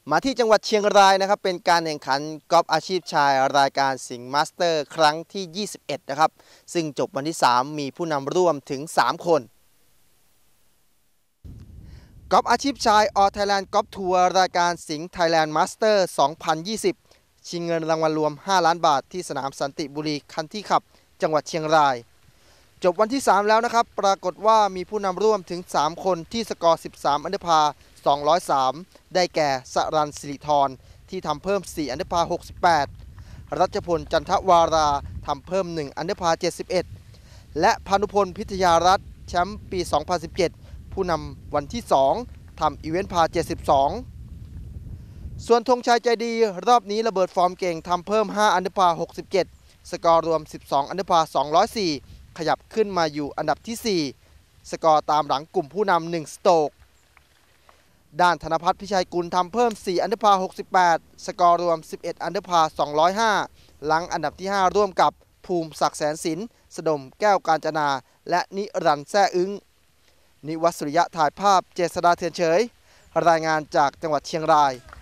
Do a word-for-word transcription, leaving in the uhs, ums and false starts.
มาที่จังหวัดเชียงรายนะครับเป็นการแข่งขันกอล์ฟอาชีพชายรายการสิงห์มาสเตอร์ครั้งที่ยี่สิบเอ็ดนะครับซึ่งจบวันที่สามมีผู้นำร่วมถึงสามคนกอล์ฟอาชีพชายออไทยแลนด์กอล์ฟทัวร์รายการสิงห์ไทยแลนด์มาสเตอร์สองพันยี่สิบชิงเงินรางวัลรวมห้าล้านบาทที่สนามสันติบุรีคันที่ขับจังหวัดเชียงรายจบวันที่สามแล้วนะครับปรากฏว่ามีผู้นำร่วมถึงสามคนที่สกอร์สิบสามอันเดอร์พาร์สองร้อยสามได้แก่สรัญสิริธรที่ทำเพิ่มสี่อันเดอร์พาร์หกสิบแปดรัชพลจันทวาราทำเพิ่มหนึ่งอันเดอร์พาร์เจ็ดสิบเอ็ดและพานุพลพิทยารัตน์แชมป์ปีสองพันสิบเจ็ดผู้นำวันที่สองทำอีเวนต์พาเจ็ดสิบสองส่วนธงชัยใจดีรอบนี้ระเบิดฟอร์มเก่งทำเพิ่มห้าอันเดอร์พาร์หกสิบเจ็ดสกอร์รวมสิบสองอันเดอร์พาร์สองร้อยสี่ขยับขึ้นมาอยู่อันดับที่สี่สกอร์ตามหลังกลุ่มผู้นำหนึ่งสโตรกด้านธนภัทรพิชัยกุลทำเพิ่มสี่อันเดอร์พาร์หกสิบแปดสกอร์รวมสิบเอ็ดอันเดอร์พาร์สองร้อยห้าหลังอันดับที่ห้าร่วมกับภูมิศักดิ์แสนสินสดมแก้วกาญจนาและนิรันดร์แซ่อึ้งนิวัฒน์สุริยะถ่ายภาพเจษฎาเถื่อนเฉยรายงานจากจังหวัดเชียงราย